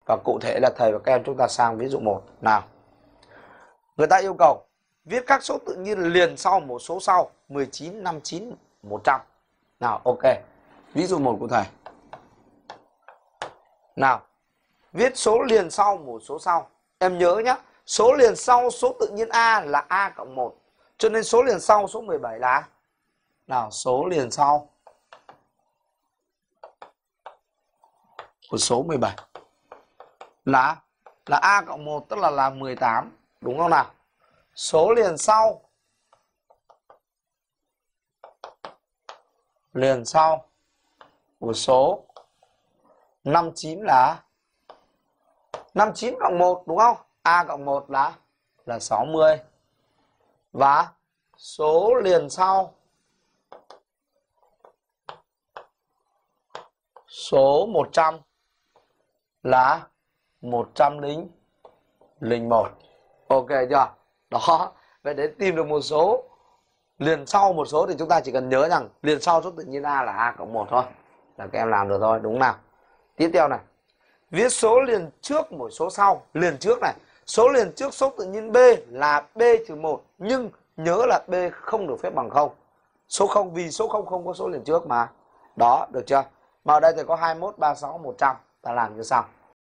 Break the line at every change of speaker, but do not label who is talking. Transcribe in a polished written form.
Và cụ thể là thầy và các em chúng ta sang ví dụ 1 nào. Người ta yêu cầu viết các số tự nhiên liền sau một số sau 19, 59, 100. Nào, ok. Ví dụ 1 của thầy. Nào, viết số liền sau một số sau. Em nhớ nhé, số liền sau số tự nhiên A là A cộng 1. Cho nên số liền sau số 17 là? Nào, số liền sau của số 17 là A cộng 1, tức là 18. Đúng không nào? Số liền sau của số 59 là 59 cộng 1, đúng không? A cộng 1 là 60. Và số liền sau số 100 là 101. Ok chưa? Đó, vậy để tìm được một số liền sau một số thì chúng ta chỉ cần nhớ rằng liền sau số tự nhiên A là A cộng 1 thôi. Là các em làm được thôi, đúng nào? Tiếp theo này. Viết số liền trước mỗi số sau. Liền trước này. Số liền trước số tự nhiên B là B trừ 1. Nhưng nhớ là B không được phép bằng 0. Số 0 vì số 0 không có số liền trước mà. Đó, được chưa? Mà ở đây thì có 21, 36, 100. Ta làm như sau.